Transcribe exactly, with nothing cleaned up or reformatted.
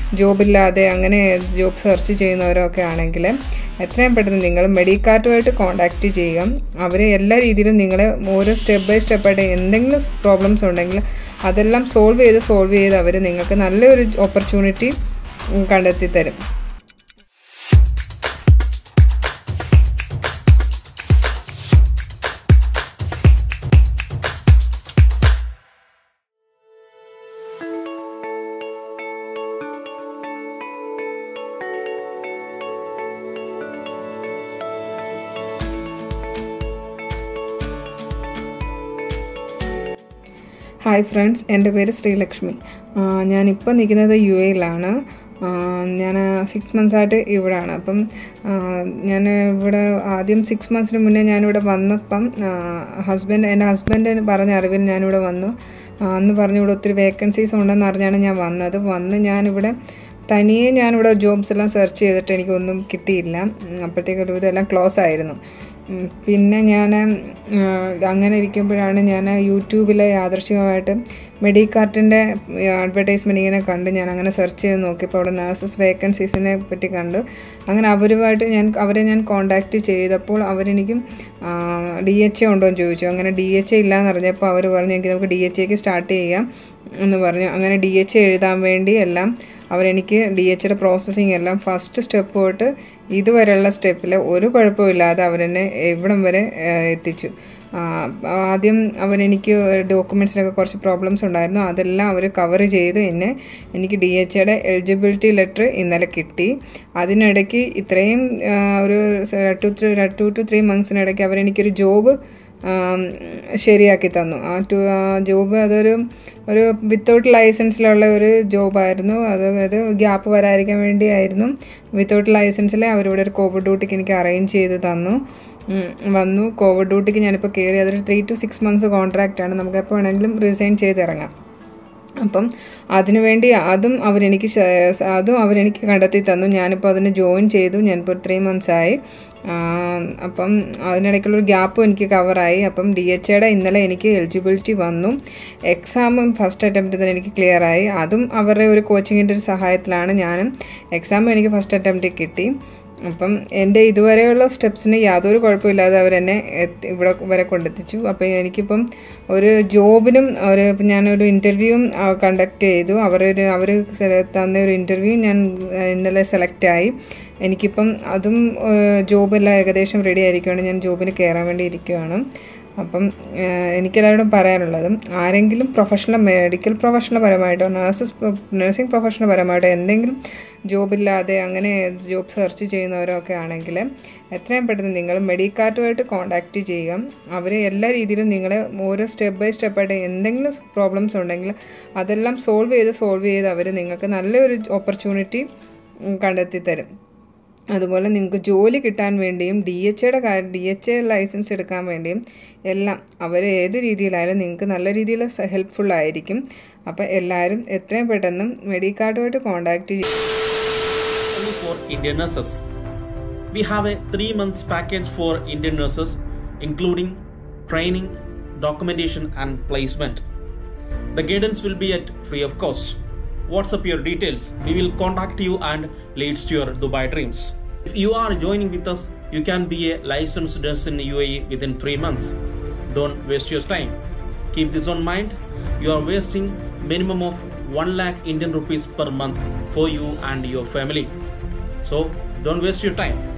ജോബില്ലാതെ അങ്ങനെ job search ചെയ്യുന്നവരൊക്കെ ആണെങ്കിൽ എത്രയും പെട്ടെന്ന് നിങ്ങൾ മെഡിക്കാർട്ടുമായിട്ട് കോൺടാക്റ്റ് ചെയ്യുക. അവർ എല്ലാ രീതിയിലും നിങ്ങളെ ഓരോ സ്റ്റെപ്പ് ബൈ സ്റ്റെപ്പായിട്ട് എന്തെങ്കിലും പ്രോബ്ലംസ് ഉണ്ടെങ്കിൽ അതെല്ലാം സോൾവ് ചെയ്ത് സോൾവ് ചെയ്ത് അവർ നിങ്ങൾക്ക് നല്ലൊരു ഓപ്പർച്യൂണിറ്റി കണ്ടെത്തി തരും. ഹായ് ഫ്രണ്ട്സ്, എൻ്റെ പേര് ശ്രീലക്ഷ്മി. ഞാനിപ്പോൾ നിൽക്കുന്നത് യു എയിലാണ്. ഞാൻ സിക്സ് മന്ത്സായിട്ട് ഇവിടെയാണ്. അപ്പം ഞാൻ ഇവിടെ ആദ്യം സിക്സ് മന്ത്സിന് മുന്നേ ഞാനിവിടെ വന്നപ്പം ഹസ്ബൻഡ് എൻ്റെ ഹസ്ബൻഡ് പറഞ്ഞ അറിവിൽ ഞാനിവിടെ വന്നു. അന്ന് പറഞ്ഞു ഇവിടെ ഒത്തിരി വേക്കൻസീസ് ഉണ്ടെന്ന് അറിഞ്ഞാണ് ഞാൻ വന്നത്. വന്ന് ഞാനിവിടെ തനിയെ ഞാനിവിടെ ജോബ്സ് എല്ലാം സെർച്ച് ചെയ്തിട്ട് എനിക്കൊന്നും കിട്ടിയില്ല. അപ്പോഴത്തേക്ക് ഒരു ഇതെല്ലാം ക്ലോസ് ആയിരുന്നു. പിന്നെ ഞാൻ അങ്ങനെ ഇരിക്കുമ്പോഴാണ് ഞാൻ യൂട്യൂബിൽ യാദൃശ്ചികമായിട്ട് മെഡിക്കാർട്ടിൻ്റെ അഡ്വർടൈസ്മെൻറ്റ് ഇങ്ങനെ കണ്ട് ഞാൻ അങ്ങനെ സെർച്ച് ചെയ്ത് നോക്കിയപ്പോൾ അവിടെ നഴ്സസ് വേക്കൻസീസിനെ പറ്റി കണ്ടു. അങ്ങനെ അവരുമായിട്ട് ഞാൻ അവരെ ഞാൻ കോൺടാക്റ്റ് ചെയ്തപ്പോൾ അവരെനിക്കും ഡി എച്ച് എ ഉണ്ടോ എന്ന് ചോദിച്ചു. അങ്ങനെ ഡി എച്ച് എ ഇല്ലയെന്ന് അറിഞ്ഞപ്പോൾ അവർ പറഞ്ഞു എങ്കിൽ നമുക്ക് ഡി എച്ച് എക്ക് സ്റ്റാർട്ട് ചെയ്യാം എന്ന് പറഞ്ഞു. അങ്ങനെ ഡി എച്ച് എ എഴുതാൻ വേണ്ടി എല്ലാം അവരെനിക്ക് ഡി എച്ച് എയുടെ പ്രോസസ്സിങ് എല്ലാം ഫസ്റ്റ് സ്റ്റെപ്പ് തൊട്ട് ഇതുവരെയുള്ള സ്റ്റെപ്പിൽ ഒരു കുഴപ്പമില്ലാതെ അവരെന്നെ ഇവിടം വരെ എത്തിച്ചു. ആദ്യം അവരെനിക്ക് ഡോക്യുമെൻറ്റ്സിനൊക്കെ കുറച്ച് പ്രോബ്ലംസ് ഉണ്ടായിരുന്നു. അതെല്ലാം അവർ കവർ ചെയ്ത് എന്നെ എനിക്ക് ഡി എച്ച് എയുടെ എലിജിബിലിറ്റി ലെറ്റർ ഇന്നലെ കിട്ടി. അതിനിടയ്ക്ക് ഇത്രയും ഒരു two three two two three മന്ത്സിനിടയ്ക്ക് അവരെനിക്കൊരു ജോബ് ശരിയാക്കി തന്നു. ആ ടു ജോബ് അതൊരു ഒരു വിത്തൗട്ട് ലൈസൻസിലുള്ള ഒരു ജോബായിരുന്നു. അത് അത് ഗ്യാപ്പ് വരാതിരിക്കാൻ വേണ്ടിയായിരുന്നു. വിത്തൗട്ട് ലൈസൻസിൽ അവരിവിടെ ഒരു കോവിഡ് ഡ്യൂട്ടിക്ക് എനിക്ക് അറേഞ്ച് ചെയ്ത് തന്നു വന്നു കോവിഡ് ഡ്യൂട്ടിക്ക് ഞാനിപ്പോൾ കയറി. അതൊരു ത്രീ ടു സിക്സ് മന്ത്സ് കോൺട്രാക്റ്റാണ്. നമുക്ക് എപ്പോൾ വേണമെങ്കിലും റിസൈൻ ചെയ്തിറങ്ങാം. അപ്പം അതിനുവേണ്ടി അതും അവരെനിക്ക് അതും അവരെനിക്ക് കണ്ടെത്തി തന്നു. ഞാനിപ്പോൾ അതിന് ജോയിൻ ചെയ്തു. ഞാനിപ്പോൾ ഒരു ത്രീ മന്ത്സായി. അപ്പം അതിനിടയ്ക്കുള്ളൊരു ഗ്യാപ്പും എനിക്ക് കവറായി. അപ്പം ഡി എച്ച് എയുടെ ഇന്നലെ എനിക്ക് എലിജിബിലിറ്റി വന്നു. എക്സാമും ഫസ്റ്റ് അറ്റംപ്റ്റ് തന്നെ എനിക്ക് ക്ലിയറായി. അതും അവരുടെ ഒരു കോച്ചിങ്ങിൻ്റെ ഒരു സഹായത്തിലാണ്. ഞാനും എക്സാമും എനിക്ക് ഫസ്റ്റ് അറ്റംപ്റ്റ് കിട്ടി. അപ്പം എൻ്റെ ഇതുവരെയുള്ള സ്റ്റെപ്സിന് യാതൊരു കുഴപ്പമില്ലാതെ അവരെന്നെ ഇവിടെ വരെ കൊണ്ടെത്തിച്ചു. അപ്പോൾ എനിക്കിപ്പം ഒരു ജോബിനും ഒരു ഞാനൊരു ഇൻ്റർവ്യൂവും കണ്ടക്ട് ചെയ്തു. അവരൊരു അവർ തന്ന ഒരു ഇൻ്റർവ്യൂ ഞാൻ ഇന്നലെ സെലക്റ്റായി. എനിക്കിപ്പം അതും ജോബെല്ലാം ഏകദേശം റെഡി ആയിരിക്കുകയാണ്. ഞാൻ ജോബിന് കയറാൻ വേണ്ടി ഇരിക്കുകയാണ്. അപ്പം എനിക്കെല്ലാവരോടും പറയാനുള്ളതും ആരെങ്കിലും പ്രൊഫഷണൽ മെഡിക്കൽ പ്രൊഫഷണൽ പരമായിട്ടോ നഴ്സസ് നഴ്സിംഗ് പ്രൊഫഷണൽ പരമായിട്ടോ എന്തെങ്കിലും ജോബില്ലാതെ അങ്ങനെ ജോബ് സെർച്ച് ചെയ്യുന്നവരൊക്കെ ആണെങ്കിൽ എത്രയും പെട്ടെന്ന് നിങ്ങൾ മെഡിക്കാർട്ടുമായിട്ട് കോൺടാക്റ്റ് ചെയ്യുക. അവർ എല്ലാ രീതിയിലും നിങ്ങളെ ഓരോ സ്റ്റെപ്പ് ബൈ സ്റ്റെപ്പായിട്ട് എന്തെങ്കിലും പ്രോബ്ലംസ് ഉണ്ടെങ്കിൽ അതെല്ലാം സോൾവ് ചെയ്ത് സോൾവ് ചെയ്ത് അവർ നിങ്ങൾക്ക് നല്ലൊരു ഓപ്പർച്യൂണിറ്റി കണ്ടെത്തി തരും. അതുപോലെ നിങ്ങൾക്ക് ജോലി കിട്ടാൻ വേണ്ടിയും ഡി എച്ച് എയുടെ കാര്യം ഡി എച്ച് എ ലൈസൻസ് എടുക്കാൻ വേണ്ടിയും എല്ലാം അവർ ഏത് രീതിയിലായാലും നിങ്ങൾക്ക് നല്ല രീതിയിൽ ഹെൽപ്ഫുള്ളായിരിക്കും. അപ്പോൾ എല്ലാവരും എത്രയും പെട്ടെന്ന് മെഡിക്കാർട്ടുമായിട്ട് കോൺടാക്റ്റ് ചെയ്യും. For Indian nurses, we have a three months package for Indian nurses, including training, documentation and placement. The guidance will be at free of cost. WhatsApp your details. We will contact you and leads to your Dubai dreams. If you are joining with us, you can be a licensed nurse in U A E within three months. Don't waste your time. Keep this on mind. You are wasting minimum of one lakh Indian rupees per month for you and your family. So don't waste your time.